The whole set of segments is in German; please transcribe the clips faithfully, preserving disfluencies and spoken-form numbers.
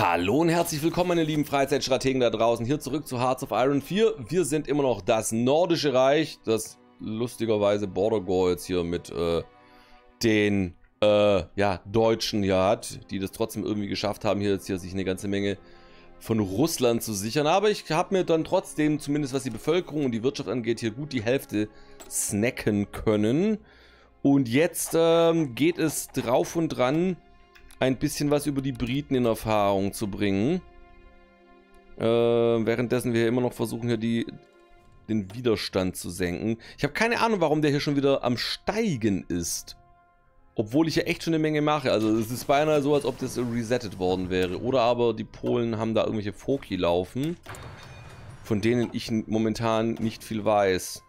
Hallo und herzlich willkommen, meine lieben Freizeitstrategen da draußen. Hier zurück zu Hearts of Iron vier. Wir sind immer noch das Nordische Reich, das lustigerweise Border jetzt hier mit äh, den äh, ja, Deutschen hier hat, die das trotzdem irgendwie geschafft haben, hier jetzt hier sich eine ganze Menge von Russland zu sichern. Aber ich habe mir dann trotzdem, zumindest was die Bevölkerung und die Wirtschaft angeht, hier gut die Hälfte snacken können. Und jetzt ähm, geht es drauf und dran, ein bisschen was über die Briten in Erfahrung zu bringen. Äh, währenddessen wir immer noch versuchen, hier die, den Widerstand zu senken. Ich habe keine Ahnung, warum der hier schon wieder am Steigen ist. Obwohl ich ja echt schon eine Menge mache. Also es ist beinahe so, als ob das resettet worden wäre. Oder aber die Polen haben da irgendwelche Foki laufen, von denen ich momentan nicht viel weiß.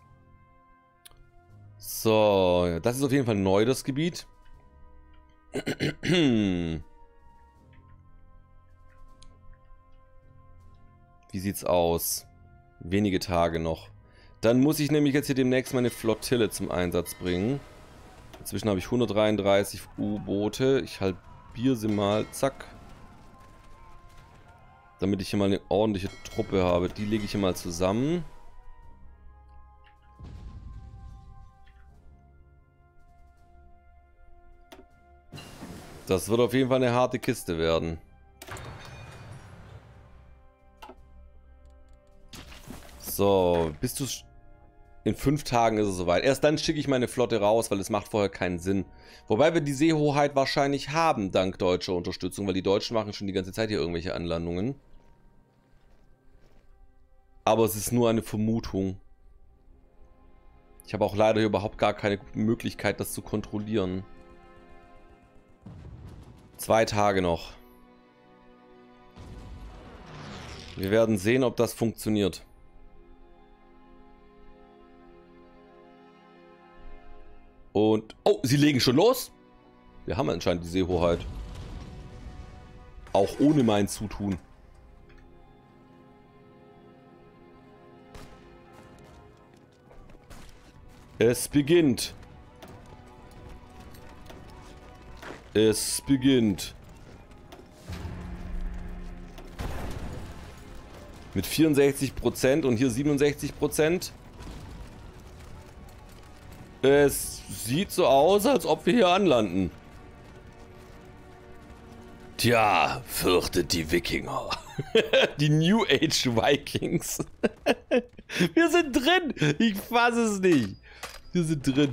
So, das ist auf jeden Fall neu, das Gebiet. Wie sieht's aus? Wenige Tage noch. Dann muss ich nämlich jetzt hier demnächst meine Flottille zum Einsatz bringen. Inzwischen habe ich hundertdreiunddreißig U-Boote. Ich halbiere sie mal. Zack. Damit ich hier mal eine ordentliche Truppe habe. Die lege ich hier mal zusammen. Das wird auf jeden Fall eine harte Kiste werden. So, bis du... In fünf Tagen ist es soweit. Erst dann schicke ich meine Flotte raus, weil es macht vorher keinen Sinn. Wobei wir die Seehoheit wahrscheinlich haben, dank deutscher Unterstützung, weil die Deutschen machen schon die ganze Zeit hier irgendwelche Anlandungen. Aber es ist nur eine Vermutung. Ich habe auch leider hier überhaupt gar keine Möglichkeit, das zu kontrollieren. Zwei Tage noch. Wir werden sehen, ob das funktioniert. Und... Oh, sie legen schon los? Wir haben anscheinend die Seehoheit. Auch ohne mein Zutun. Es beginnt. Es beginnt. Mit vierundsechzig Prozent und hier siebenundsechzig Prozent. Es sieht so aus, als ob wir hier anlanden. Tja, fürchtet die Wikinger. Die New Age Vikings. Wir sind drin. Ich fasse es nicht. Wir sind drin.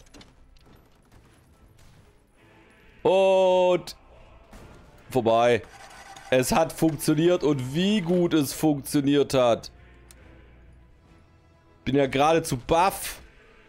Und vorbei. Es hat funktioniert und wie gut es funktioniert hat. Bin ja geradezu baff.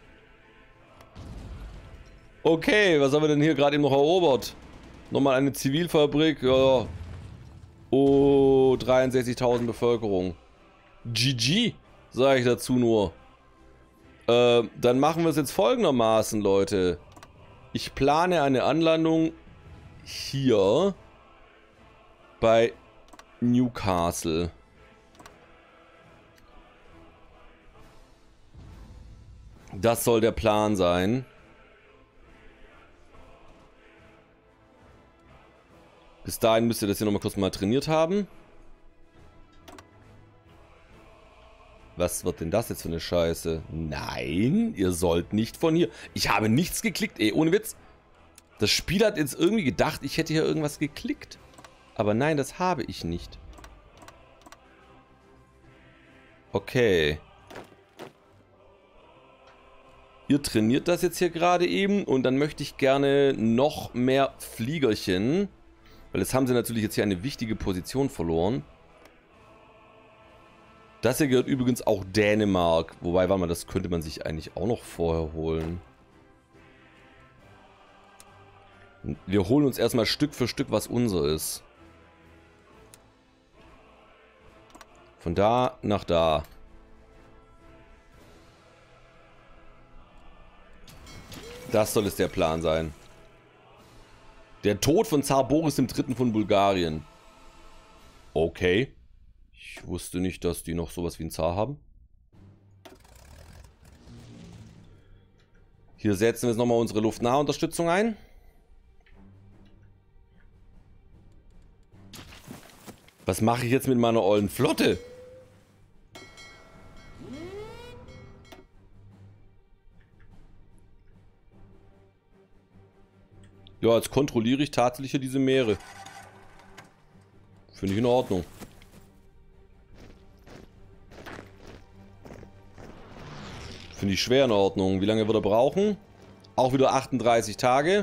Okay, was haben wir denn hier gerade eben noch erobert? Nochmal eine Zivilfabrik. Ja. Oh, dreiundsechzigtausend Bevölkerung. G G, sage ich dazu nur. Äh, dann machen wir es jetzt folgendermaßen, Leute. Ich plane eine Anlandung hier bei Newcastle. Das soll der Plan sein. Bis dahin müsst ihr das hier nochmal kurz mal trainiert haben. Was wird denn das jetzt für eine Scheiße? Nein, ihr sollt nicht von hier. Ich habe nichts geklickt, ey, ohne Witz. Das Spiel hat jetzt irgendwie gedacht, ich hätte hier irgendwas geklickt. Aber nein, das habe ich nicht. Okay. Ihr trainiert das jetzt hier gerade eben und dann möchte ich gerne noch mehr Fliegerchen. Weil jetzt haben sie natürlich jetzt hier eine wichtige Position verloren. Das hier gehört übrigens auch Dänemark. Wobei, warte mal, das könnte man sich eigentlich auch noch vorher holen. Wir holen uns erstmal Stück für Stück, was unser ist. Von da nach da. Das soll es der Plan sein. Der Tod von Zar Boris der Dritte von Bulgarien. Okay. Ich wusste nicht, dass die noch sowas wie einen Zar haben. Hier setzen wir jetzt nochmal unsere Luftnahunterstützung ein. Was mache ich jetzt mit meiner ollen Flotte? Ja, jetzt kontrolliere ich tatsächlich hier diese Meere. Finde ich in Ordnung. Finde ich schwer in Ordnung. Wie lange wird er brauchen? Auch wieder achtunddreißig Tage.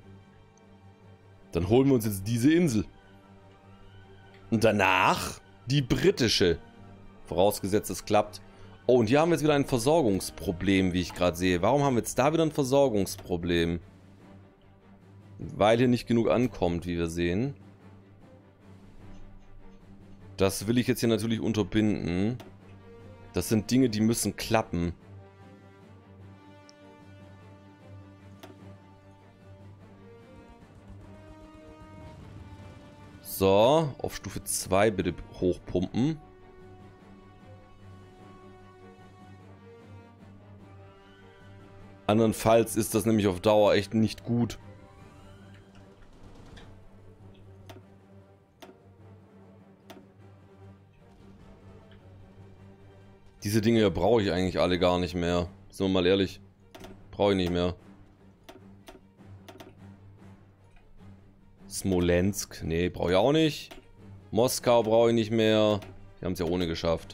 Dann holen wir uns jetzt diese Insel. Und danach die britische. Vorausgesetzt, es klappt. Oh, und hier haben wir jetzt wieder ein Versorgungsproblem, wie ich gerade sehe. Warum haben wir jetzt da wieder ein Versorgungsproblem? Weil hier nicht genug ankommt, wie wir sehen. Das will ich jetzt hier natürlich unterbinden. Das sind Dinge, die müssen klappen. So, auf Stufe zwei bitte hochpumpen. Andernfalls ist das nämlich auf Dauer echt nicht gut. Diese Dinge hier brauche ich eigentlich alle gar nicht mehr. Sind wir mal ehrlich. Brauche ich nicht mehr. Smolensk. Nee, brauche ich auch nicht. Moskau brauche ich nicht mehr. Die haben es ja ohne geschafft.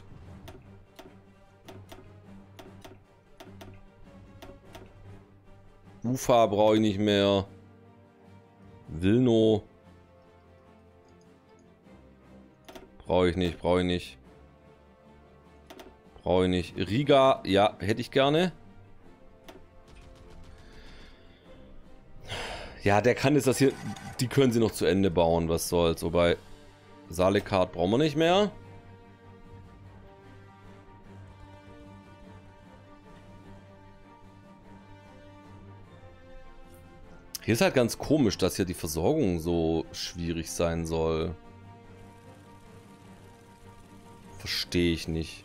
Ufa brauche ich nicht mehr. Wilno. Brauche ich nicht, brauche ich nicht. Brauche ich nicht. Riga, ja, hätte ich gerne. Ja, der kann jetzt das hier... Die können sie noch zu Ende bauen, was soll's. Wobei, Salekat brauchen wir nicht mehr. Hier ist halt ganz komisch, dass hier die Versorgung so schwierig sein soll. Verstehe ich nicht.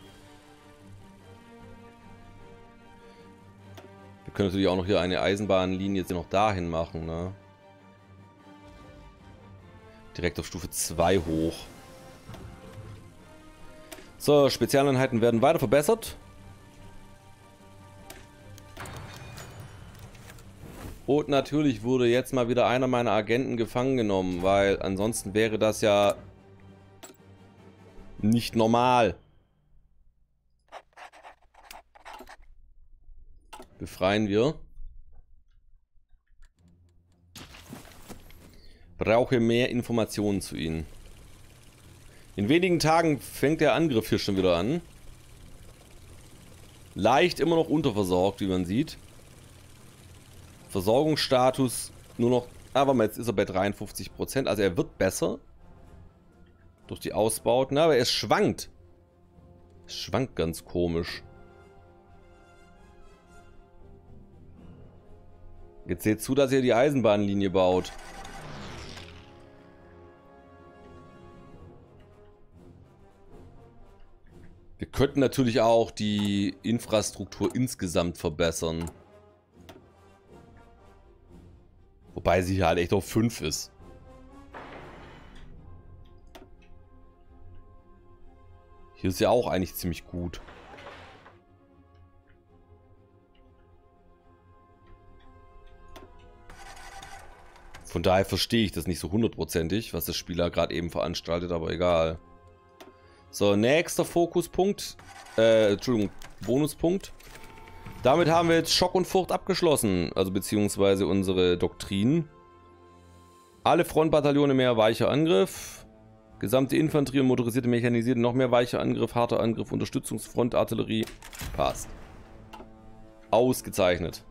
Wir können natürlich auch noch hier eine Eisenbahnlinie jetzt noch dahin machen, ne? Direkt auf Stufe zwei hoch. So, Spezialeinheiten werden weiter verbessert. Und natürlich wurde jetzt mal wieder einer meiner Agenten gefangen genommen, weil ansonsten wäre das ja nicht normal. Befreien wir. Brauche mehr Informationen zu ihnen. In wenigen Tagen fängt der Angriff hier schon wieder an. Leicht immer noch unterversorgt, wie man sieht. Versorgungsstatus nur noch... Ah, warte mal, jetzt ist er bei dreiundfünfzig Prozent. Also er wird besser. Durch die Ausbauten. Aber es schwankt. Es schwankt ganz komisch. Jetzt seht zu, dass ihr die Eisenbahnlinie baut. Wir könnten natürlich auch die Infrastruktur insgesamt verbessern. Wobei sie halt echt auf fünf ist. Hier ist ja auch eigentlich ziemlich gut. Von daher verstehe ich das nicht so hundertprozentig, was das Spieler gerade eben veranstaltet, aber egal. So, nächster Fokuspunkt. Äh, Entschuldigung, Bonuspunkt. Damit haben wir jetzt Schock und Furcht abgeschlossen. Also beziehungsweise unsere Doktrinen. Alle Frontbataillone mehr weicher Angriff. Gesamte Infanterie und motorisierte Mechanisierte noch mehr weicher Angriff, harter Angriff, Unterstützungsfront, Artillerie. Passt. Ausgezeichnet.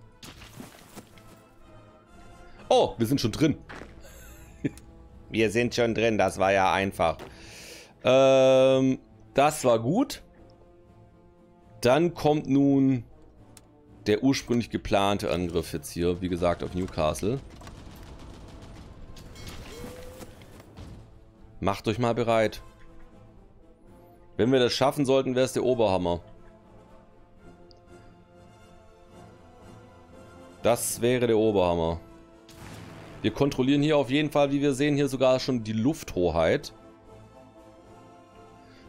Oh, wir sind schon drin. Wir sind schon drin, das war ja einfach. Ähm, das war gut. Dann kommt nun der ursprünglich geplante Angriff jetzt hier, wie gesagt, auf Newcastle. Macht euch mal bereit. Wenn wir das schaffen sollten, wäre es der Oberhammer. Das wäre der Oberhammer. Wir kontrollieren hier auf jeden Fall, wie wir sehen, hier sogar schon die Lufthoheit.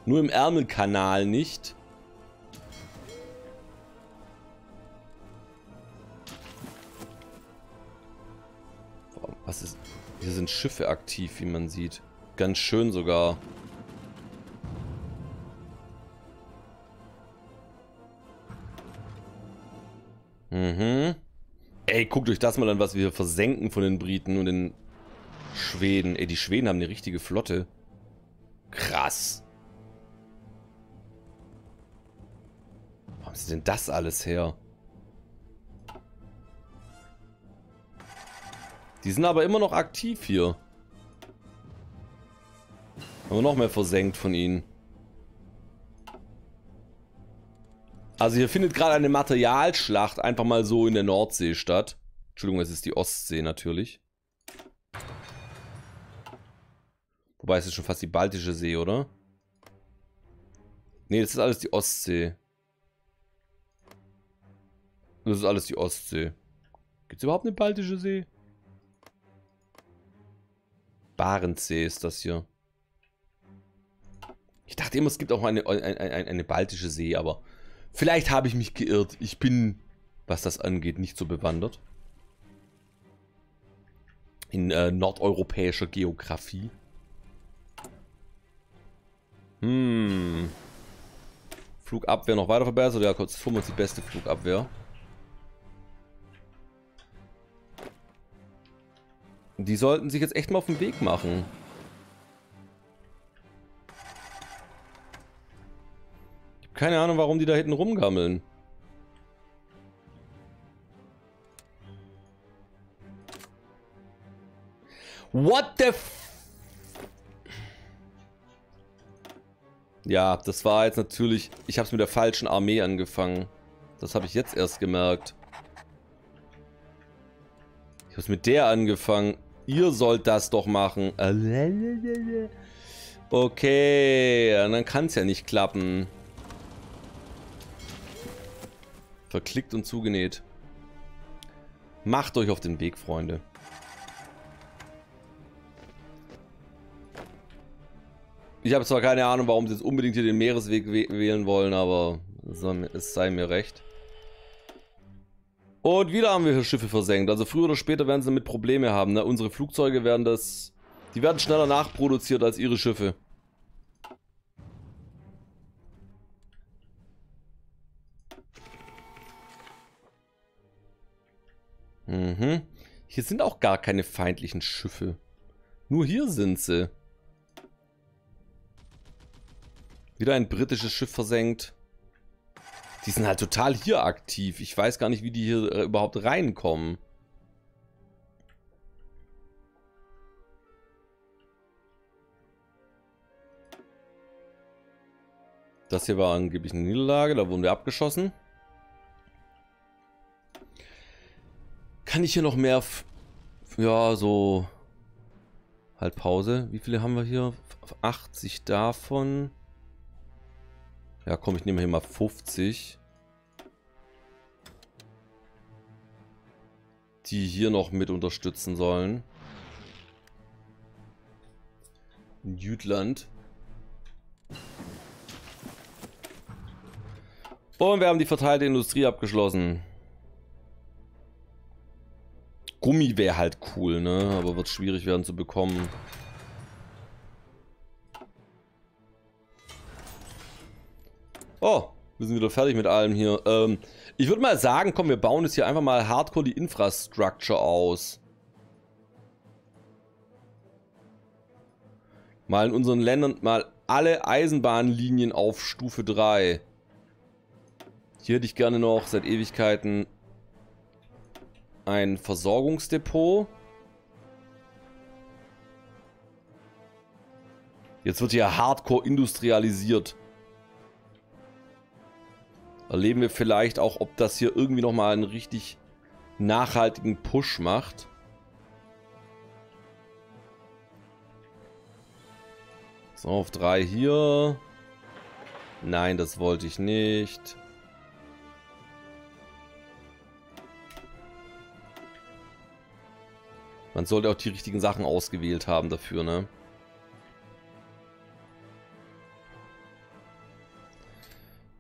Nur im Ärmelkanal nicht. Was ist... Hier sind Schiffe aktiv, wie man sieht. Ganz schön sogar. Mhm. Ey, guckt euch das mal an, was wir hier versenken von den Briten und den Schweden. Ey, die Schweden haben eine richtige Flotte. Krass. Warum ist denn das alles her? Die sind aber immer noch aktiv hier. Haben wir noch mehr versenkt von ihnen. Also hier findet gerade eine Materialschlacht einfach mal so in der Nordsee statt. Entschuldigung, es ist die Ostsee natürlich. Wobei es ist schon fast die Baltische See, oder? Ne, das ist alles die Ostsee. Das ist alles die Ostsee. Gibt es überhaupt eine Baltische See? Barentssee ist das hier. Ich dachte immer, es gibt auch eine, eine, eine, eine baltische See, aber vielleicht habe ich mich geirrt. Ich bin, was das angeht, nicht so bewandert. In äh, nordeuropäischer Geografie. Hm. Flugabwehr noch weiter verbessert. Ja, kurz vor uns die beste Flugabwehr. Die sollten sich jetzt echt mal auf den Weg machen. Ich habe keine Ahnung, warum die da hinten rumgammeln. What the f... Ja, das war jetzt natürlich... Ich habe es mit der falschen Armee angefangen. Das habe ich jetzt erst gemerkt. Ich habe es mit der angefangen. Ihr sollt das doch machen. Okay, dann kann es ja nicht klappen. Verklickt und zugenäht. Macht euch auf den Weg, Freunde. Ich habe zwar keine Ahnung, warum sie jetzt unbedingt hier den Meeresweg wählen wollen, aber es sei mir recht. Und wieder haben wir hier Schiffe versenkt. Also früher oder später werden sie damit Probleme haben. Ne? Unsere Flugzeuge werden das... Die werden schneller nachproduziert als ihre Schiffe. Mhm. Hier sind auch gar keine feindlichen Schiffe. Nur hier sind sie. Wieder ein britisches Schiff versenkt. Die sind halt total hier aktiv. Ich weiß gar nicht, wie die hier äh, überhaupt reinkommen. Das hier war angeblich eine Niederlage. Da wurden wir abgeschossen. Kann ich hier noch mehr... F ja, so... Halt Pause. Wie viele haben wir hier? achtzig davon... Ja, komm, ich nehme hier mal fünfzig. Die hier noch mit unterstützen sollen. In Jütland. Und wir haben die verteilte Industrie abgeschlossen. Gummi wäre halt cool, ne? Aber wird schwierig werden zu bekommen. Oh, wir sind wieder fertig mit allem hier. Ähm, ich würde mal sagen, komm, wir bauen jetzt hier einfach mal hardcore die Infrastructure aus. Mal in unseren Ländern mal alle Eisenbahnlinien auf Stufe drei. Hier hätte ich gerne noch seit Ewigkeiten ein Versorgungsdepot. Jetzt wird hier hardcore industrialisiert. Erleben wir vielleicht auch, ob das hier irgendwie nochmal einen richtig nachhaltigen Push macht. So, auf drei hier. Nein, das wollte ich nicht. Man sollte auch die richtigen Sachen ausgewählt haben dafür, ne?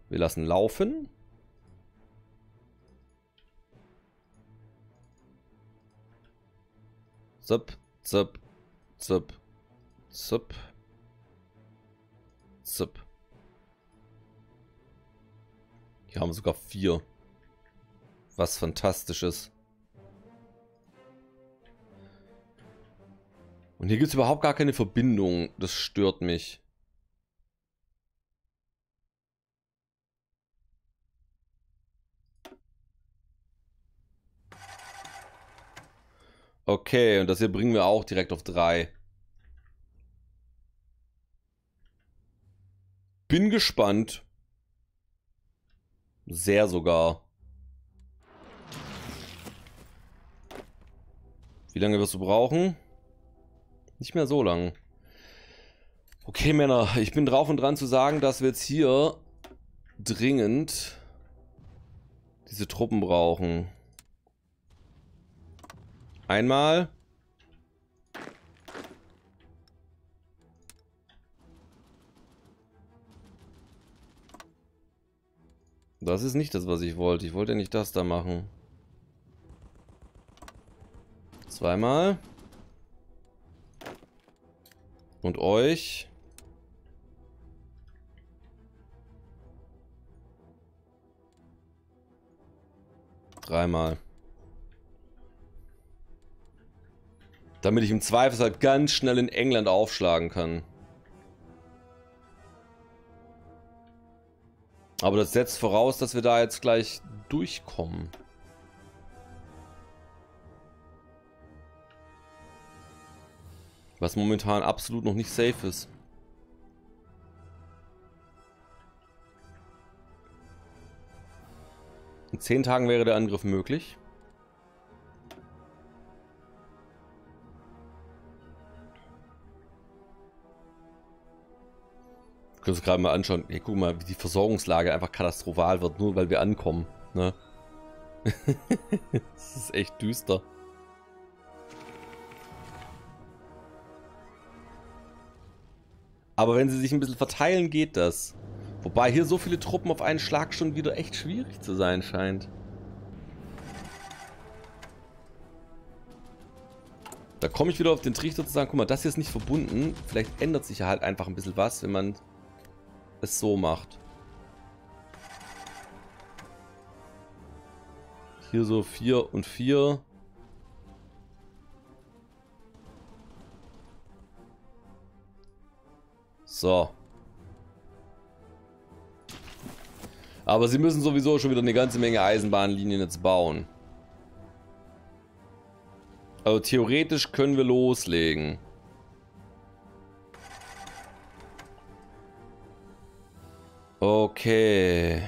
Wir lassen laufen. Zup, zup, zup, zup, zup. Hier haben wir sogar vier. Was Fantastisches. Und hier gibt es überhaupt gar keine Verbindung. Das stört mich. Okay, und das hier bringen wir auch direkt auf drei. Bin gespannt. Sehr sogar. Wie lange wirst du brauchen? Nicht mehr so lang. Okay, Männer, ich bin drauf und dran zu sagen, dass wir jetzt hier dringend diese Truppen brauchen. Einmal. Das ist nicht das, was ich wollte. Ich wollte nicht das da machen. Zweimal. Und euch. Dreimal. Damit ich im Zweifelsfall ganz schnell in England aufschlagen kann. Aber das setzt voraus, dass wir da jetzt gleich durchkommen. Was momentan absolut noch nicht safe ist. In zehn Tagen wäre der Angriff möglich. Wir können uns gerade mal anschauen. Hey, guck mal, wie die Versorgungslage einfach katastrophal wird, nur weil wir ankommen. Ne? Das ist echt düster. Aber wenn sie sich ein bisschen verteilen, geht das. Wobei hier so viele Truppen auf einen Schlag schon wieder echt schwierig zu sein scheint. Da komme ich wieder auf den Trichter zu sagen, guck mal, das hier ist nicht verbunden. Vielleicht ändert sich ja halt einfach ein bisschen was, wenn man es so macht. Hier so vier und vier. So. Aber sie müssen sowieso schon wieder eine ganze Menge Eisenbahnlinien jetzt bauen. Also theoretisch können wir loslegen. Okay.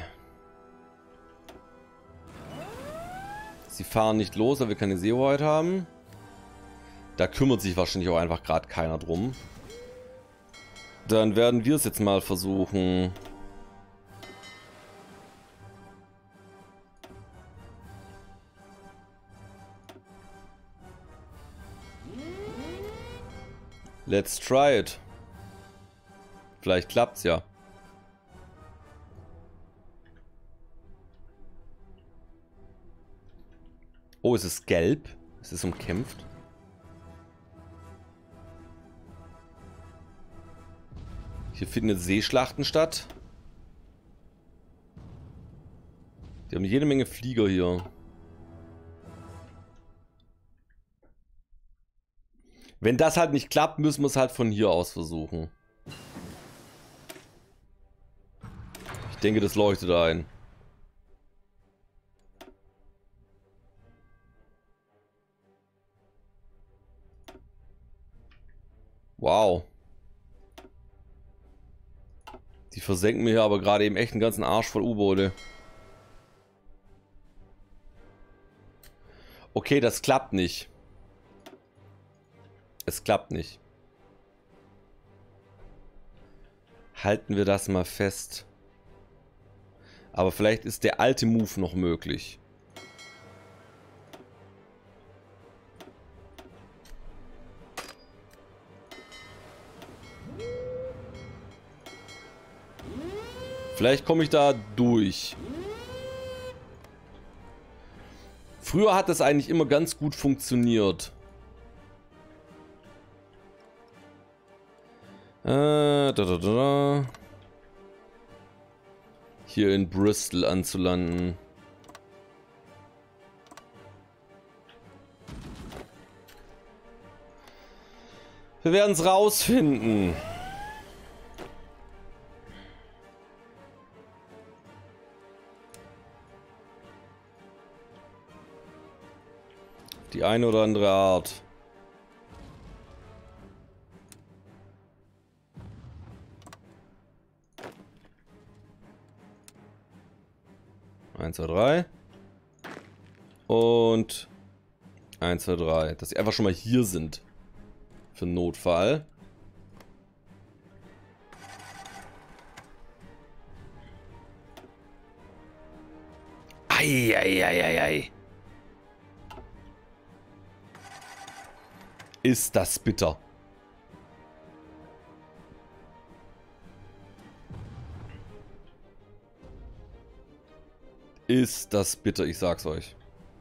Sie fahren nicht los, weil wir keine Seehoheit haben. Da kümmert sich wahrscheinlich auch einfach gerade keiner drum. Dann werden wir es jetzt mal versuchen. Let's try it. Vielleicht klappt's ja. Oh, ist es gelb? Ist es umkämpft? Hier finden jetzt Seeschlachten statt. Die haben jede Menge Flieger hier. Wenn das halt nicht klappt, müssen wir es halt von hier aus versuchen. Ich denke, das leuchtet ein. Wow. Die versenken mir hier aber gerade eben echt einen ganzen Arsch voll U-Boote. Okay, das klappt nicht. Es klappt nicht. Halten wir das mal fest. Aber vielleicht ist der alte Move noch möglich. Vielleicht komme ich da durch. Früher hat das eigentlich immer ganz gut funktioniert. Äh, da, da, da, da. Hier in Bristol anzulanden. Wir werden es rausfinden. Die eine oder andere Art. eins, zwei, drei. Und eins, zwei, drei. Dass sie einfach schon mal hier sind. Für einen Notfall. Eieieiei. Ist das bitter. Ist das bitter, ich sag's euch.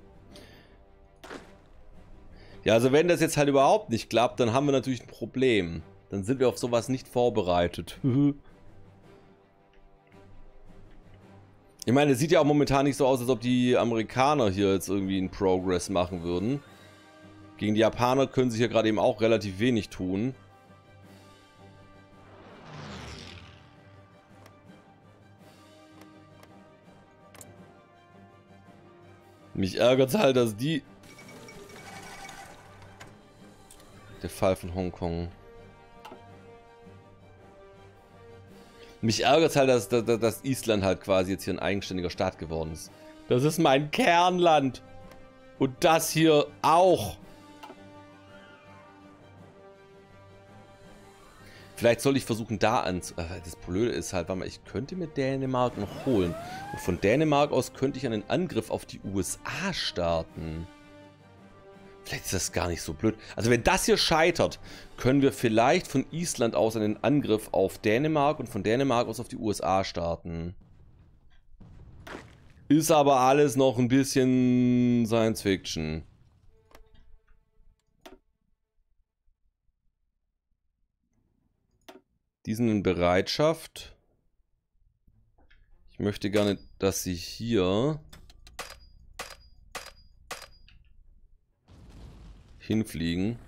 Ja, also wenn das jetzt halt überhaupt nicht klappt, dann haben wir natürlich ein Problem. Dann sind wir auf sowas nicht vorbereitet. Ich meine, es sieht ja auch momentan nicht so aus, als ob die Amerikaner hier jetzt irgendwie einen Progress machen würden. Gegen die Japaner können sie hier gerade eben auch relativ wenig tun. Mich ärgert halt, dass die... Der Fall von Hongkong. Mich ärgert halt, dass, dass, dass Island halt quasi jetzt hier ein eigenständiger Staat geworden ist. Das ist mein Kernland. Und das hier auch. Vielleicht soll ich versuchen, da an... Das Blöde ist halt, warte mal, ich könnte mir Dänemark noch holen. Und von Dänemark aus könnte ich einen Angriff auf die U S A starten. Vielleicht ist das gar nicht so blöd. Also wenn das hier scheitert, können wir vielleicht von Island aus einen Angriff auf Dänemark und von Dänemark aus auf die U S A starten. Ist aber alles noch ein bisschen Science Fiction. Die sind in Bereitschaft. Ich möchte gerne, dass sie hier hinfliegen.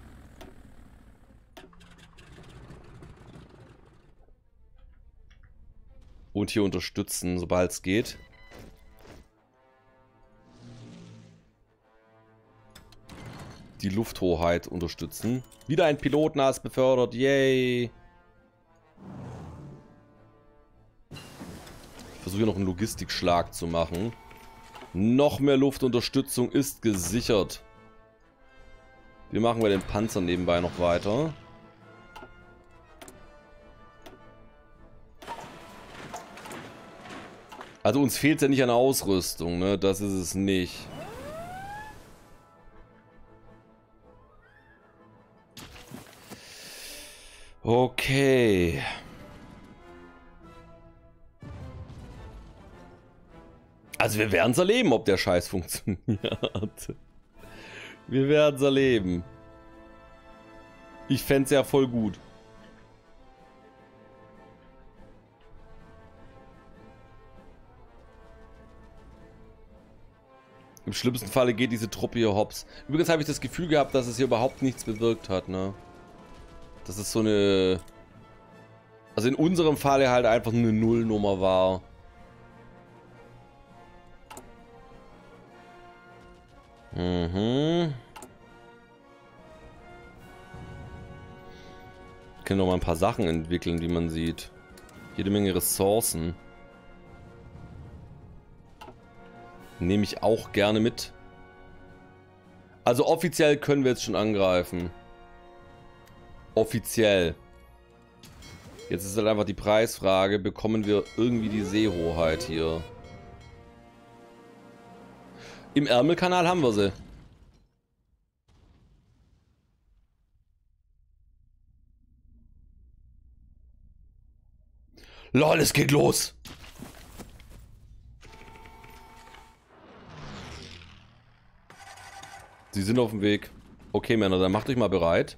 Und hier unterstützen, sobald es geht. Die Lufthoheit unterstützen. Wieder ein Pilotnas befördert, yay! Ich versuche hier noch einen Logistikschlag zu machen. Noch mehr Luftunterstützung ist gesichert. Wir machen bei den Panzern nebenbei noch weiter. Also uns fehlt ja nicht an Ausrüstung, ne? Das ist es nicht. Okay. Also wir werden es erleben, ob der Scheiß funktioniert. Wir werden es erleben. Ich fände es ja voll gut. Im schlimmsten Falle geht diese Truppe hier hops. Übrigens habe ich das Gefühl gehabt, dass es hier überhaupt nichts bewirkt hat, ne? Das ist so eine... Also in unserem Falle halt einfach eine Nullnummer war. Mhm. Wir können noch mal ein paar Sachen entwickeln, wie man sieht. Jede Menge Ressourcen. Nehme ich auch gerne mit. Also offiziell können wir jetzt schon angreifen. Offiziell. Jetzt ist halt einfach die Preisfrage, bekommen wir irgendwie die Seehoheit hier? Im Ärmelkanal haben wir sie. Lol, es geht los. Sie sind auf dem Weg. Okay, Männer, dann macht euch mal bereit.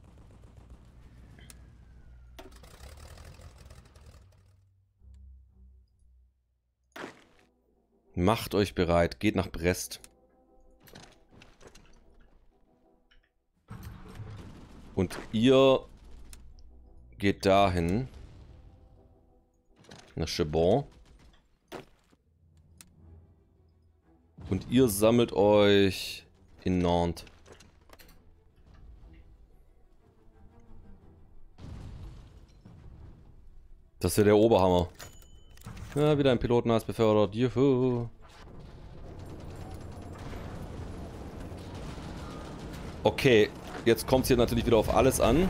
Macht euch bereit. Geht nach Brest. Und ihr geht dahin. Nach Chebon. Und ihr sammelt euch in Nantes. Das wäre der Oberhammer. Ja, wieder ein Pilotenhaus befördert. Juhu. Okay, jetzt kommt es hier natürlich wieder auf alles an.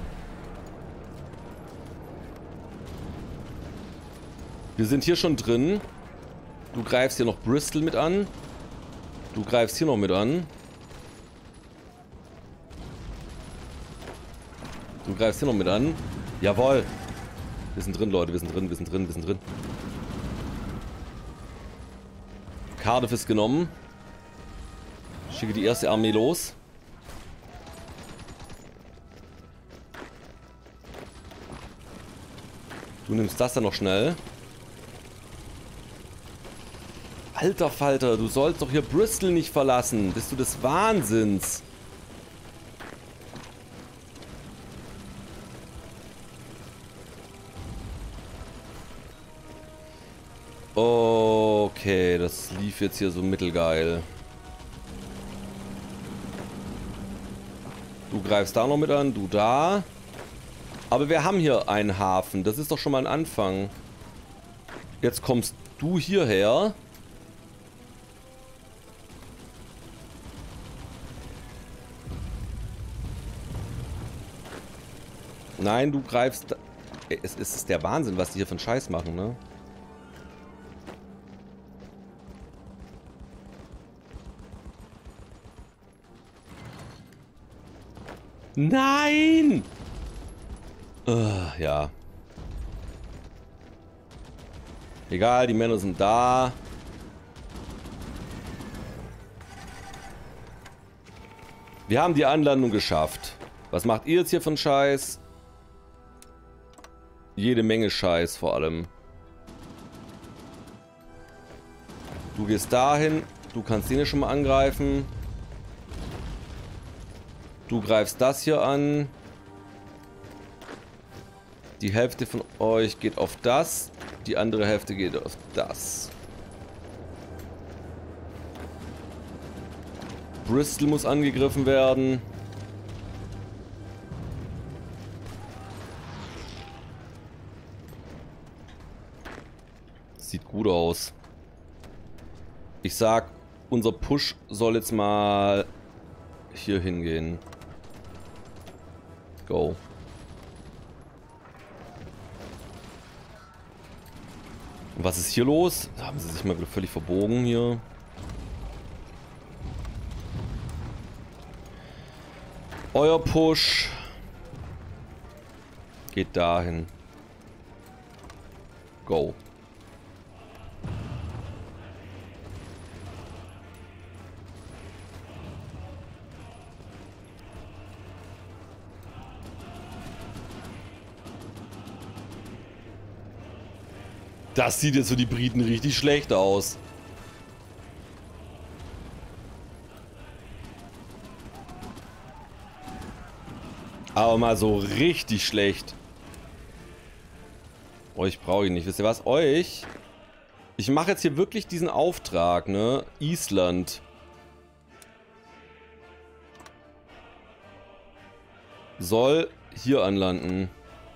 Wir sind hier schon drin. Du greifst hier noch Bristol mit an. Du greifst hier noch mit an. Du greifst hier noch mit an. Jawohl. Wir sind drin, Leute. Wir sind drin, wir sind drin, wir sind drin. Cardiff ist genommen. Schicke die erste Armee los. Du nimmst das dann noch schnell. Alter Falter, du sollst doch hier Bristol nicht verlassen. Bist du des Wahnsinns? Okay, das lief jetzt hier so mittelgeil. Du greifst da noch mit an, du da. Aber wir haben hier einen Hafen, das ist doch schon mal ein Anfang. Jetzt kommst du hierher. Nein, du greifst... Es ist der Wahnsinn, was die hier für einen Scheiß machen, ne? Nein! Uh, ja. Egal, die Männer sind da. Wir haben die Anlandung geschafft. Was macht ihr jetzt hier von Scheiß? Jede Menge Scheiß vor allem. Du gehst dahin. Du kannst den hier schon mal angreifen. Du greifst das hier an. Die Hälfte von euch geht auf das. Die andere Hälfte geht auf das. Bristol muss angegriffen werden. Sieht gut aus. Ich sag, unser Push soll jetzt mal hier hingehen. Go. Was ist hier los? Da haben sie sich mal völlig verbogen hier. Euer Push geht dahin. Go. Das sieht jetzt für die Briten richtig schlecht aus. Aber mal so richtig schlecht. Euch brauche ich nicht. Wisst ihr was? Euch? Ich mache jetzt hier wirklich diesen Auftrag, ne? Island. Soll hier anlanden.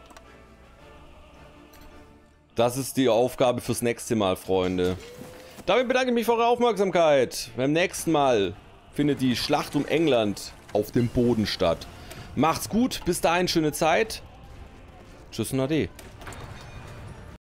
Das ist die Aufgabe fürs nächste Mal, Freunde. Damit bedanke ich mich für eure Aufmerksamkeit. Beim nächsten Mal findet die Schlacht um England auf dem Boden statt. Macht's gut, bis dahin schöne Zeit. Tschüss und Ade.